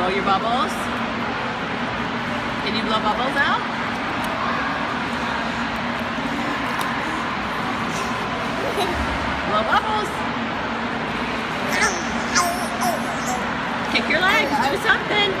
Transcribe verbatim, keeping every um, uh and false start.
Blow your bubbles. Can you blow bubbles out? Blow bubbles. Kick your leg. Do something.